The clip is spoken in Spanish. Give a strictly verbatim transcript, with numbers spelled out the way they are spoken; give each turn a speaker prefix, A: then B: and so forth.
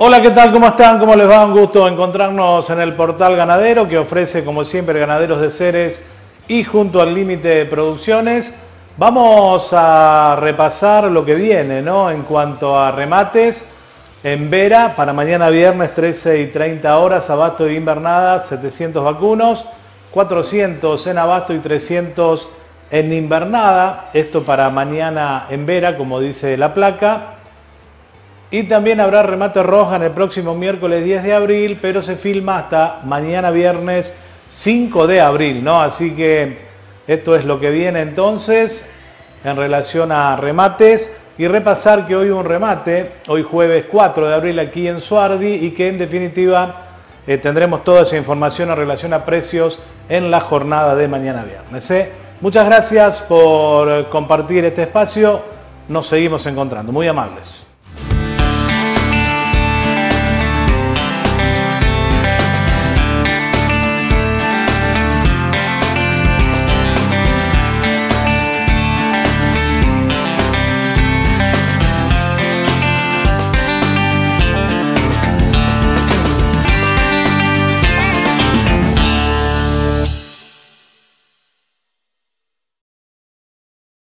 A: Hola, ¿qué tal? ¿Cómo están? ¿Cómo les va? Un gusto encontrarnos en el portal ganadero que ofrece, como siempre, Ganaderos de Ceres y junto al Límite de Producciones. Vamos a repasar lo que viene, ¿no? En cuanto a remates en Vera para mañana viernes trece y treinta horas, abasto de invernada, setecientos vacunos, cuatrocientos en abasto y trescientos en invernada. Esto para mañana en Vera, como dice la placa. Y también habrá remate roja en el próximo miércoles diez de abril, pero se filma hasta mañana viernes cinco de abril, ¿no? Así que esto es lo que viene entonces en relación a remates. Y repasar que hoy un remate, hoy jueves cuatro de abril aquí en Suardi, y que en definitiva eh, tendremos toda esa información en relación a precios en la jornada de mañana viernes. ¿eh? Muchas gracias por compartir este espacio. Nos seguimos encontrando. Muy amables.